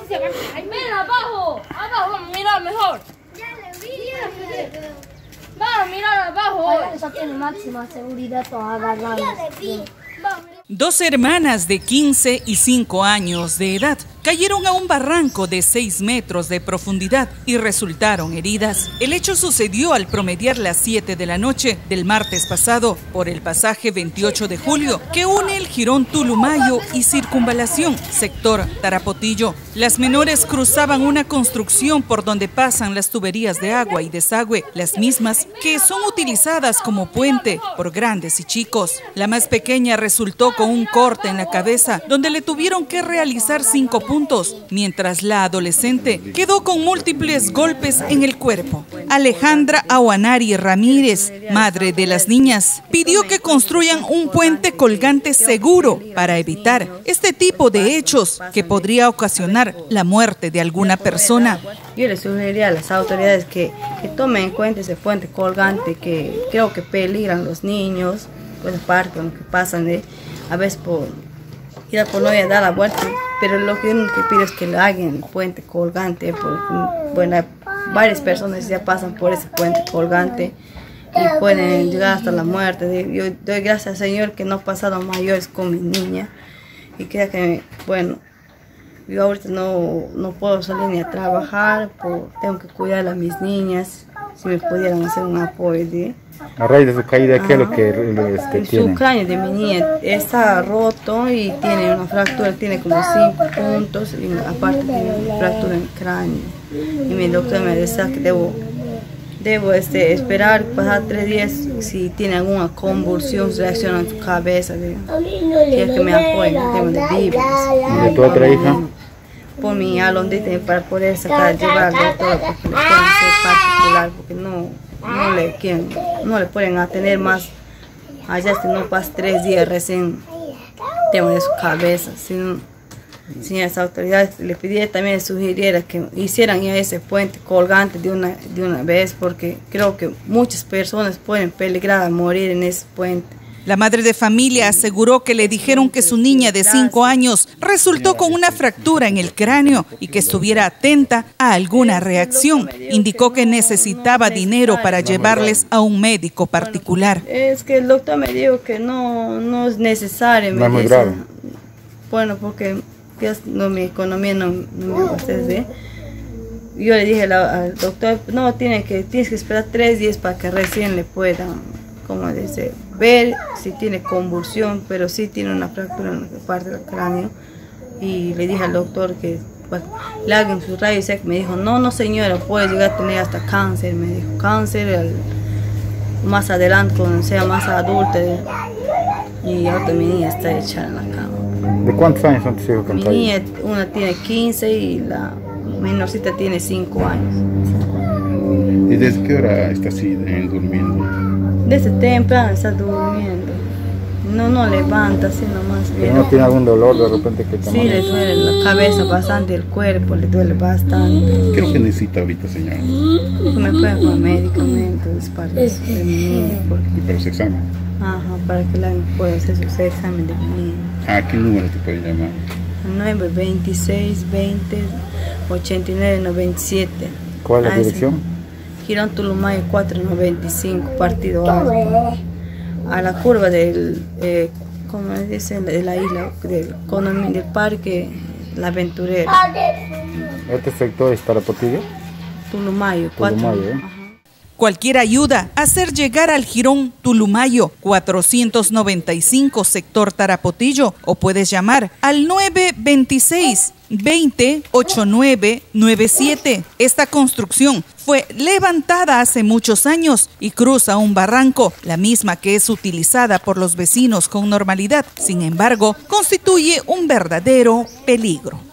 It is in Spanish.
Mira, abajo, abajo, mira mejor. Vamos, mira abajo. Eso tiene máxima seguridad para agarrarlos. Dos hermanas de 15 y 5 años de edad cayeron a un barranco de 6 metros de profundidad y resultaron heridas. El hecho sucedió al promediar las 7 de la noche del martes pasado por el pasaje 28 de julio que une el jirón Tulumayo y Circunvalación, sector Tarapotillo. Las menores cruzaban una construcción por donde pasan las tuberías de agua y desagüe, las mismas que son utilizadas como puente por grandes y chicos. La más pequeña resultó con un corte en la cabeza donde le tuvieron que realizar 5 puntos, mientras la adolescente quedó con múltiples golpes en el cuerpo. Alejandra Aguanari Ramírez, madre de las niñas, pidió que construyan un puente colgante seguro para evitar este tipo de hechos que podría ocasionar la muerte de alguna persona. Yo le sugeriría a las autoridades que tomen en cuenta ese puente colgante que creo que peligran los niños, pues aparte que pasan a veces por ir por no dar la vuelta, pero lo que uno que pido es que le hagan el puente colgante, porque bueno, varias personas ya pasan por ese puente colgante y pueden llegar hasta la muerte. Yo doy gracias al Señor que no he pasado mayores con mi niña y que bueno, yo ahorita no puedo salir ni a trabajar, tengo que cuidar a mis niñas, si me pudieran hacer un apoyo. A raíz de su caída, ¿qué es lo que tiene? Su cráneo de mi niña está roto y tiene una fractura, tiene como 5 puntos y aparte tiene una fractura en el cráneo. Y mi doctor me decía que debo esperar, pasar 3 días si tiene alguna convulsión, reacción en su cabeza. Quiero que me apoyen en el tema de víveres. ¿De tu otra hija? Por mi alondita para poder sacar, llevar al doctor porque le pueden ser particular, porque no le pueden atender más allá hasta no pasa 3 días recién tema de su cabeza. Si las autoridades le pidieran, también sugiriera que hicieran ya ese puente colgante de una vez, porque creo que muchas personas pueden peligrar a morir en ese puente. La madre de familia aseguró que le dijeron que su niña de 5 años resultó con una fractura en el cráneo y que estuviera atenta a alguna reacción. Indicó que necesitaba dinero para llevarles a un médico particular. Es que el doctor me dijo que no es necesario. No es muy grave. Bueno, porque mi economía no me abastece. Yo le dije al doctor, no, tienes que esperar 3 días para que recién le puedan, como dice, ver si tiene convulsión, pero sí tiene una fractura en la parte del cráneo. Y le dije al doctor que le hagan su rayo X. Me dijo, no señora, puede llegar a tener hasta cáncer. Me dijo, cáncer más adelante, cuando sea más adulta. Y ahora mi niña está echada en la cama. ¿De cuántos años son tus hijos que han caído? Mi niña, una tiene 15 y la menorcita tiene 5 años. ¿Y desde qué hora está así durmiendo? Desde temprano está durmiendo. No levanta, así nomás. ¿Pero no tiene algún dolor de repente que Sí, le duele la cabeza bastante, el cuerpo le duele bastante. ¿Qué es lo que necesita ahorita, señora? Que me puedan con medicamentos para mi niña. ¿Y para los exámenes? Ajá, para que la pueda hacer sus exámenes de mi niña. ¿A qué número te pueden llamar? 926 20 89 97. ¿Cuál es la dirección? Jirón Tulumayo 495, partido alto. A la curva del, ¿cómo dicen? De la isla, del parque La Aventurera. ¿Este sector es Tarapotillo? Tulumayo, Cualquier ayuda, hacer llegar al jirón Tulumayo 495, sector Tarapotillo, o puedes llamar al 926 20 89 97. Esta construcción fue levantada hace muchos años y cruza un barranco, la misma que es utilizada por los vecinos con normalidad. Sin embargo, constituye un verdadero peligro.